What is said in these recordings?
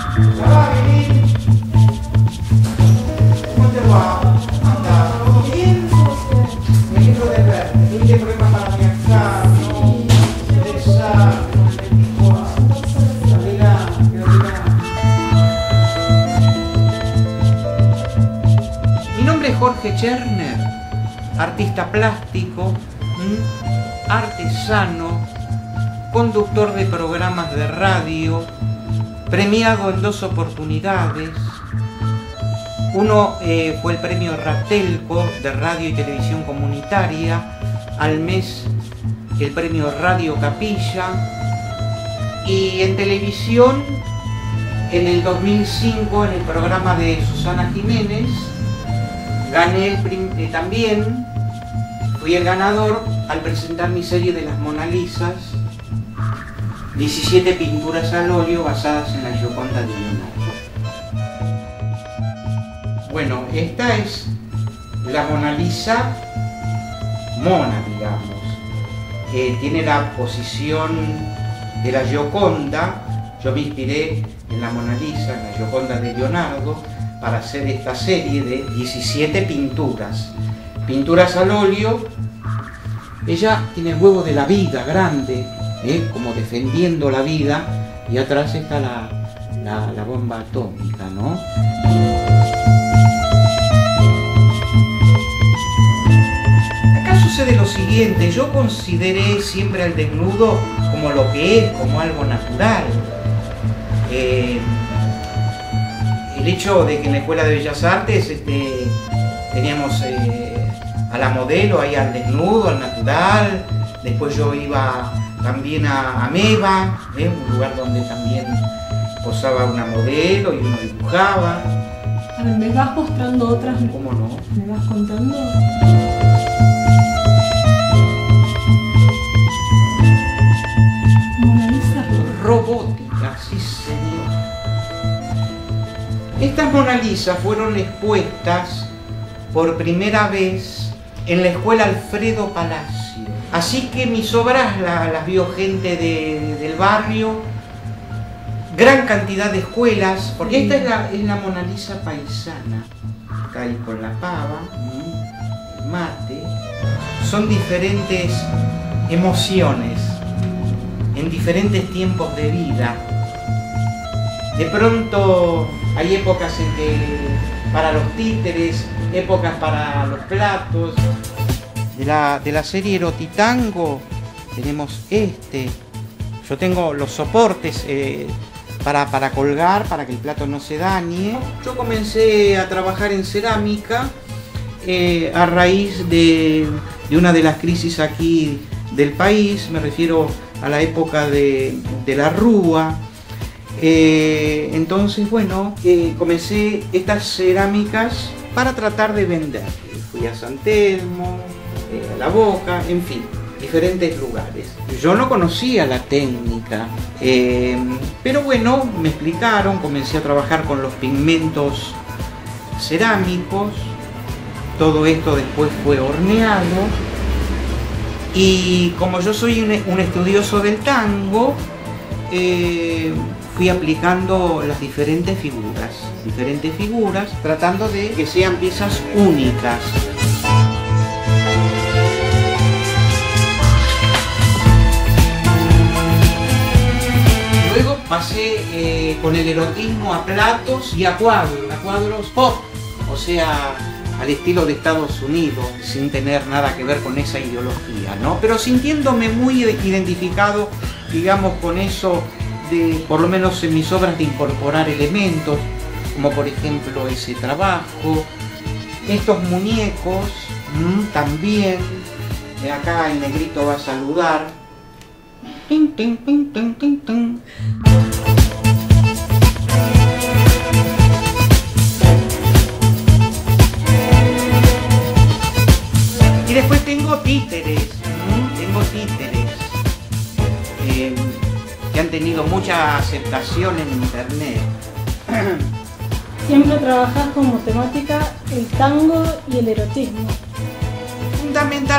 Hola, Vivi. ¿Cómo te va? Anda, ¿todo bien? Me alegro de verte. ¿Tuviste problemas para viajar? ¿No? Interesante, no me dijo a Camila, Mi nombre es Jorge Cherner, artista plástico, artesano, conductor de programas de radio, premiado en 2 oportunidades. Uno fue el premio Ratelco de Radio y Televisión Comunitaria, al mes el premio Radio Capilla, y en televisión en el 2005 en el programa de Susana Jiménez gané también, fui el ganador al presentar mi serie de las Mona Lisas, 17 pinturas al óleo basadas en la Gioconda de Leonardo. Bueno, esta es la Mona Lisa mona, digamos. Tiene la posición de la Gioconda. Yo me inspiré en la Mona Lisa, en la Gioconda de Leonardo, para hacer esta serie de 17 pinturas. Pinturas al óleo. Ella tiene el huevo de la vida grande, como defendiendo la vida, y atrás está la bomba atómica, ¿no? Acá sucede lo siguiente: yo consideré siempre al desnudo como lo que es, como algo natural. El hecho de que en la Escuela de Bellas Artes teníamos a la modelo ahí al desnudo, al natural. Después yo iba también a Meva, un lugar donde también posaba una modelo y uno dibujaba. A ver, ¿me vas mostrando otras? ¿Cómo no? ¿Me vas contando? Mona Lisa robótica, sí señor. Estas Mona Lisa fueron expuestas por primera vez en la Escuela Alfredo Palacio. Así que mis obras las vio gente del barrio, gran cantidad de escuelas, porque esta es la Mona Lisa paisana. Está ahí con la pava, el mate. Son diferentes emociones en diferentes tiempos de vida. De pronto hay épocas en que para los títeres, épocas para los platos. De la serie Erotitango tenemos yo tengo los soportes para colgar, para que el plato no se dañe. Yo comencé a trabajar en cerámica a raíz de una de las crisis aquí del país, me refiero a la época de la Rúa. Entonces, bueno, comencé estas cerámicas para tratar de vender. Fui a San Telmo, a La Boca, en fin, diferentes lugares. Yo no conocía la técnica, pero bueno, me explicaron, comencé a trabajar con los pigmentos cerámicos. Todo esto después fue horneado, y como yo soy un estudioso del tango, fui aplicando las diferentes figuras, tratando de que sean piezas únicas. Luego pasé con el erotismo a platos y a cuadros pop, o sea, al estilo de Estados Unidos, sin tener nada que ver con esa ideología, ¿no? Pero sintiéndome muy identificado, digamos, con eso de, por lo menos en mis obras, de incorporar elementos, como por ejemplo ese trabajo, estos muñecos, también, acá el negrito va a saludar. Tin, tin, tin, tin, tin, tin. Y después tengo títeres, que han tenido mucha aceptación en internet. Siempre trabajas como temática el tango y el erotismo.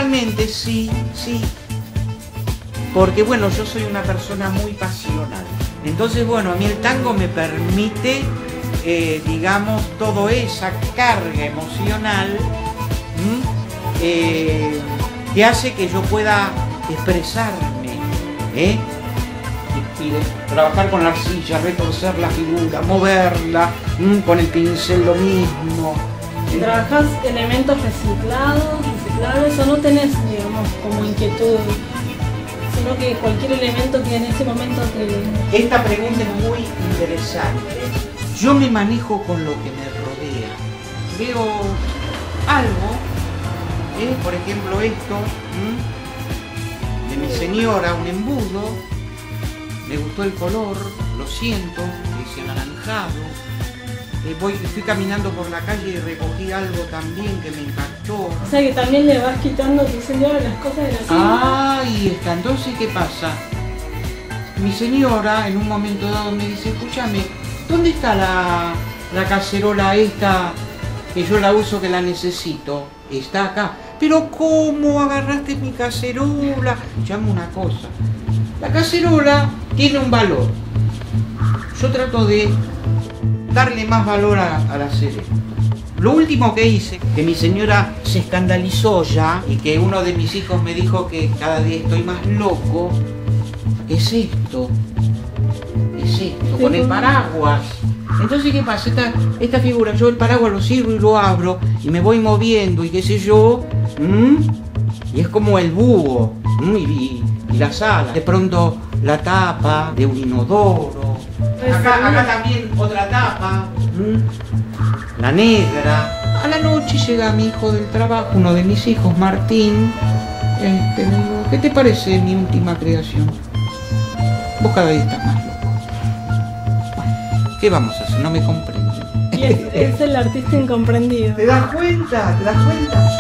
Fundamentalmente sí. Porque bueno, yo soy una persona muy pasional. Entonces, bueno, a mí el tango me permite, digamos, toda esa carga emocional que hace que yo pueda expresarme, y trabajar con la arcilla, retorcer la figura, moverla, con el pincel lo mismo. ¿Trabajás elementos reciclables o no tenés, digamos, como inquietud, sino que cualquier elemento que en ese momento te... Esta pregunta es muy interesante. Yo me manejo con lo que me rodea. Veo algo, por ejemplo esto, de mi señora, un embudo, me gustó el color, lo siento, ese anaranjado. Fui caminando por la calle y recogí algo también que me impactó. O sea que también le vas quitando a tu señora las cosas de la cena. Ahí está. Entonces, ¿qué pasa? Mi señora en un momento dado me dice, escúchame, ¿dónde está la cacerola esta que yo la uso, que la necesito? Está acá. Pero ¿cómo agarraste mi cacerola? Escuchame una cosa. La cacerola tiene un valor. Yo trato de darle más valor al hacer esto. Lo último que hice, que mi señora se escandalizó ya y que uno de mis hijos me dijo que cada día estoy más loco, es esto, con el paraguas. Entonces, ¿qué pasa? Esta figura, yo el paraguas lo sirvo y lo abro y me voy moviendo y qué sé yo, y es como el búho, y las alas. De pronto la tapa de un inodoro. Acá también otra tapa, la negra. A la noche llega mi hijo del trabajo, uno de mis hijos, Martín. Me dijo, ¿qué te parece mi última creación? Vos cada día estás más loco. Bueno, ¿qué vamos a hacer? No me comprenden. Y es el artista incomprendido. ¿Te das cuenta? ¿Te das cuenta?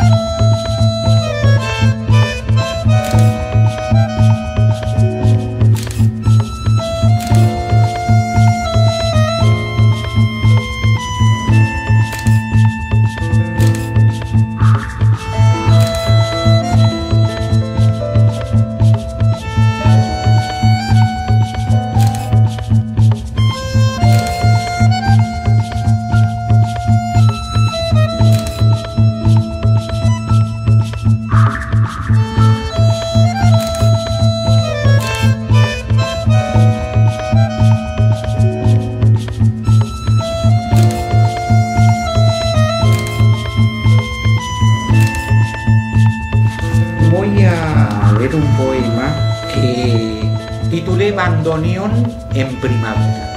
Voy a leer un poema que titulé Bandoneón en primavera.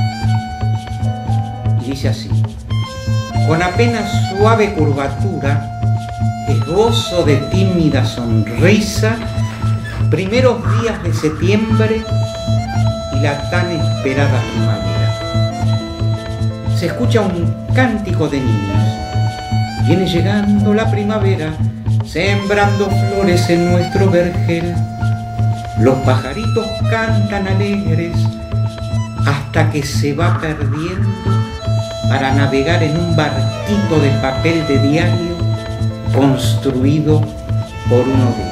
Y dice así: con apenas suave curvatura, esbozo de tímida sonrisa, primeros días de septiembre y la tan esperada primavera. Se escucha un cántico de niños. Viene llegando la primavera, sembrando flores en nuestro vergel. Los pajaritos cantan alegres hasta que se va perdiendo para navegar en un barquito de papel de diario construido por uno de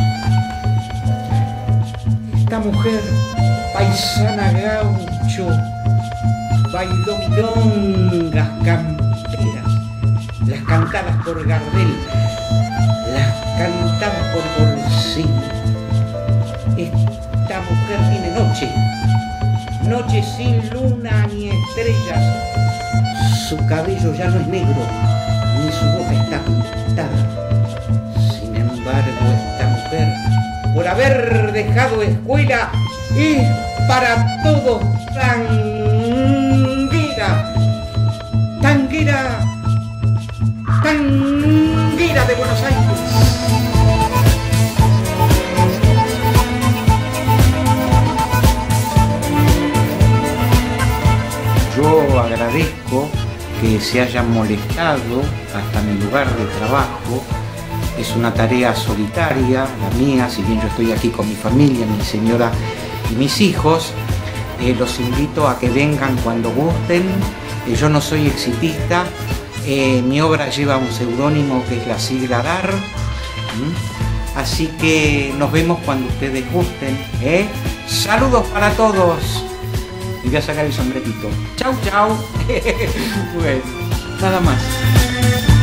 ellos. Esta mujer, paisana gaucho, bailó milongas camperas, las cantadas por Gardel, las cantadas por Bolsini. Esta mujer tiene noche sin luna ni estrellas. Su cabello ya no es negro, ni su boca está pintada. Sin embargo, esta mujer, por haber dejado escuela, es para todos tanguera de Buenos Aires. Yo agradezco que se hayan molestado hasta mi lugar de trabajo. Es una tarea solitaria, la mía, si bien yo estoy aquí con mi familia, mi señora y mis hijos. Los invito a que vengan cuando gusten. Yo no soy exitista. Mi obra lleva un seudónimo que es la sigla DAR. Así que nos vemos cuando ustedes gusten. Saludos para todos. y voy a sacar el sombretito. Chau, chau. Bueno, nada más.